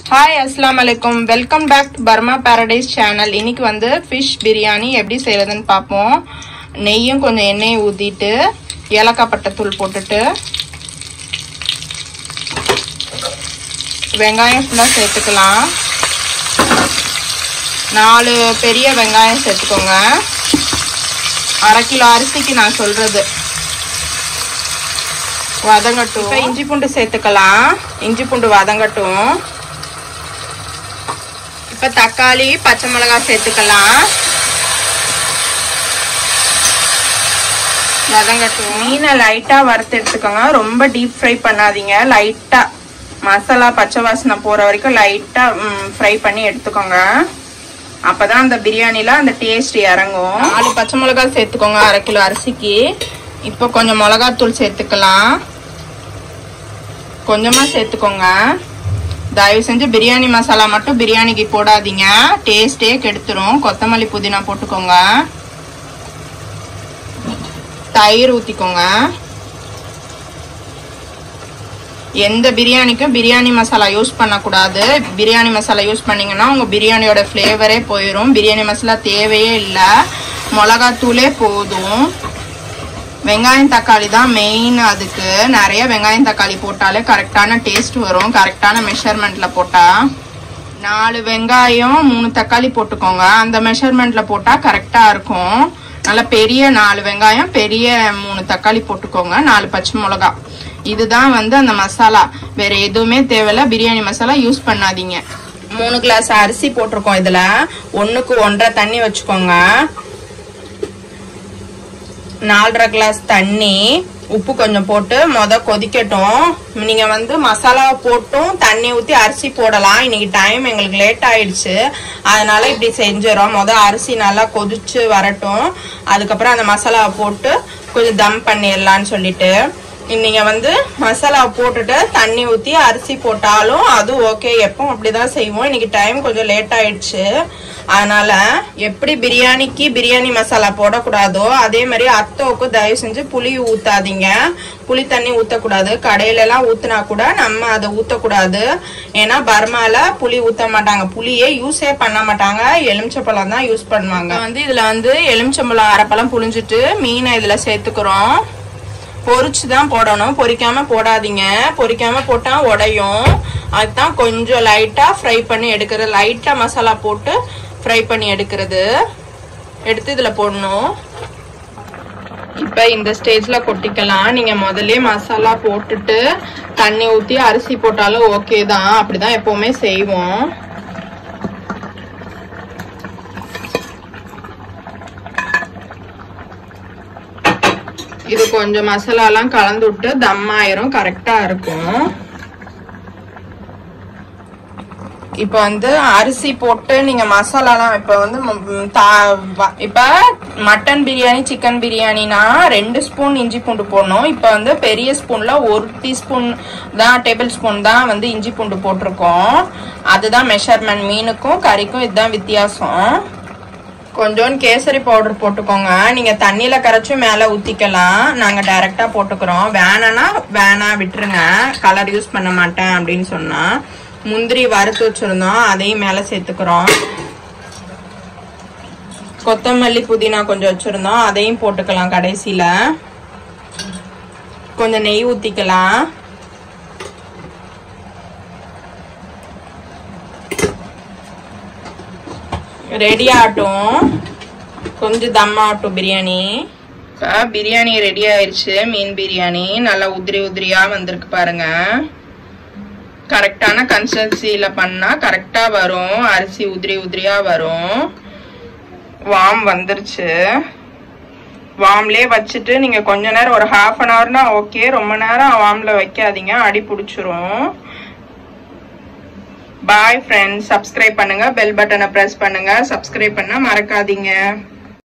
Hi, assalamu alaikum. Welcome back to Burma Paradise channel. இன்னைக்கு வந்து fish biryani எப்படி செய்யறதுன்னு பாப்போம். நெய்யும் கொஞ்சம் எண்ணெய் ஊத்திட்டு ஏலக்காய் பட்டை தூள் போட்டுட்டு வெங்காயம் ஃபுல்லா சேர்த்துக்கலாம். 4 பெரிய வெங்காயம் சேர்த்துக்கோங்க. 1/2 கிலோ அரிசிக்கு நான் சொல்றது. வதங்கட்டும். இப்போ இஞ்சி பூண்டு சேர்த்துக்கலாம். இஞ்சி பூண்டு வதங்கட்டும். இப்போ தக்காளி பச்சை மிளகாய் சேர்த்துக்கலாம். வதங்கட்டும். மீனை லைட்டா வறுத்து எடுத்துக்கோங்க. ரொம்ப டீப் ஃப்ரை பண்ணாதீங்க. லைட்டா மசாலா பச்சை வாசனை போற வரைக்கும் லைட்டா ஃப்ரை பண்ணி எடுத்துக்கோங்க. அப்பதான் அந்த பிரியாணில அந்த டேஸ்ட் இறங்கும். 4 பச்சை மிளகாய் சேர்த்துக்கோங்க 1/2 கிலோ அரிசிக்கு. இப்போ கொஞ்சம் மிளகாத்தூள் சேர்த்துக்கலாம். கொஞ்சமா சேர்த்துக்கோங்க. தயவு செஞ்சு பிரியாணி மசாலா மட்டும் பிரியாணிக்கு போடாதீங்க, டேஸ்டே கெடுத்துரும். கொத்தமல்லி புதினா போட்டுக்கோங்க. தயிர் ஊத்திக்கோங்க. எந்த பிரியாணிக்கும் பிரியாணி மசாலா யூஸ் பண்ணக்கூடாது. பிரியாணி மசாலா யூஸ் பண்ணீங்கன்னா உங்க பிரியாணியோட ஃப்ளேவரே போயிடும். பிரியாணி மசாலா தேவையே இல்லை, மிளகாத்தூளே போதும். வெங்காயம் தக்காளி தான் மெயின். அதுக்கு நிறைய வெங்காயம் தக்காளி போட்டாலே கரெக்டான டேஸ்ட் வரும், கரெக்டான மெஷர்மெண்ட்ல போட்டா. 4 வெங்காயம் 3 தக்காளி போட்டுக்கோங்க. அந்த மெஷர்மெண்ட்ல போட்டா கரெக்டா இருக்கும். நல்ல பெரிய 4 வெங்காயம் பெரிய 3 தக்காளி போட்டுக்கோங்க. 4 பச்சை மிளகா. இதுதான் வந்து அந்த மசாலா. வேற எதுவுமே தேவையில்ல. பிரியாணி மசாலா யூஸ் பண்ணாதீங்க. 3 கிளாஸ் அரிசி போட்டிருக்கோம். இதுல 1க்கு 1.5 தண்ணி வச்சுக்கோங்க. 4.5 கிளாஸ் தண்ணி. உப்பு கொஞ்சம் போட்டு கொதிக்கட்டும். நீங்க வந்து மசாலா போட்டும் தண்ணி ஊத்தி அரிசி போடலாம். இன்னைக்கு டைம் எங்களுக்கு லேட் ஆயிடுச்சு, அதனால இப்படி செஞ்சிடறோம். அரிசி நல்லா கொதிச்சு வரட்டும். அதுக்கப்புறம் அந்த மசாலாவை போட்டு கொஞ்சம் தம் பண்ணிடலான்னு சொல்லிட்டு நீங்க வந்து மசாலா போட்டுட்டு தண்ணி ஊத்தி அரிசி போட்டாலும் அது ஓகே. எப்பவும் அப்படிதான் செய்வோம். இன்னைக்கு டைம் கொஞ்சம் லேட் ஆயிடுச்சு, அதனால எப்படி பிரியாணிக்கு பிரியாணி மசாலா போடக்கூடாதோ அதே மாதிரி அத்தோக்கு தயவு செஞ்சு புளி ஊத்தாதீங்க. புளி தண்ணி ஊத்தக்கூடாது. கடையில எல்லாம் ஊத்துனா கூட நம்ம அதை ஊத்தக்கூடாது. ஏன்னா பர்மால புளி ஊத்த மாட்டாங்க, புளியே யூஸே பண்ண மாட்டாங்க. எலுமிச்சப்பழம் தான் யூஸ் பண்ணுவாங்க. வந்து இதுல வந்து எலுமிச்சம்பழம் 1/2 பழம் புளிஞ்சிட்டு மீனை இதுல சேர்த்துக்கிறோம். பொரிச்சுதான் போடணும், பொரிக்காம போடாதீங்க. பொரிக்காம போட்டா உடையும். அதுதான் கொஞ்சம் லைட்டா ஃப்ரை பண்ணி எடுக்கிறது. லைட்டா மசாலா போட்டு ஃப்ரை பண்ணி எடுக்கிறது. எடுத்து இதுல போடணும். இப்ப இந்த ஸ்டேஜ்ல கொட்டிக்கலாம். நீங்க முதல்ல மசாலா போட்டுட்டு தண்ணி ஊத்தி அரிசி போட்டாலும் ஓகே தான். அப்படிதான் எப்பவுமே செய்வோம். இது கொஞ்சம் மசாலா எல்லாம் கலந்து விட்டு தம் ஆயிரும், கரெக்டா இருக்கும். இப்ப வந்து அரிசி போட்டு நீங்க மசாலாலாம் இப்ப வந்து இப்ப மட்டன் பிரியாணி சிக்கன் பிரியாணினா 2 ஸ்பூன் இஞ்சி பூண்டு போடணும். இப்ப வந்து பெரிய ஸ்பூன்ல 1 டீஸ்பூன் தான், டேபிள் ஸ்பூன் தான் வந்து இஞ்சி பூண்டு போட்டிருக்கோம். அதுதான் மெஷர்மெண்ட். மீனுக்கும் கறிக்கும் இதுதான் வித்தியாசம். கொஞ்சோண்டு கேசரி பவுடர் போட்டுக்கோங்க. நீங்க தண்ணியில கரைச்சு மேல ஊத்திக்கலாம். நாங்க டைரக்டா போட்டுக்கிறோம். வேணா விட்டுருங்க, கலர் யூஸ் பண்ண மாட்டேன் அப்படின்னு சொன்னா. முந்திரி வறுத்து வச்சிருந்தோம், அதையும் மேல சேர்த்துக்கிறோம். கொத்தமல்லி புதினா கொஞ்சம் வச்சிருந்தோம், அதையும் போட்டுக்கலாம். கடைசியில கொஞ்சம் நெய் ஊத்திக்கலாம். ரெடி ஆகட்டும், கொஞ்சம் தம் ஆகட்டும் பிரியாணி. பிரியாணி ரெடி ஆயிடுச்சு. மீன் பிரியாணி நல்லா உதிரி உதிரியா வந்திருக்கு பாருங்க. கரெக்டான கன்சிஸ்டன்சில பண்ணா கரெக்டா வரும். அரிசி உதிரி உதிரியா வரும். வாம் வந்துருச்சு. வாம்லயே வச்சுட்டு நீங்க கொஞ்ச நேரம் ஒரு 1/2 an hourனா ஓகே. ரொம்ப நேரம் வாம்ல வைக்காதீங்க, அடி பிடிச்சிரும். Bye friends. சப்ஸ்கிரைப் பண்ணுங்க, பெல் பட்டனை பிரஸ் பண்ணுங்க. சப்ஸ்கிரைப் பண்ண மறக்காதீங்க.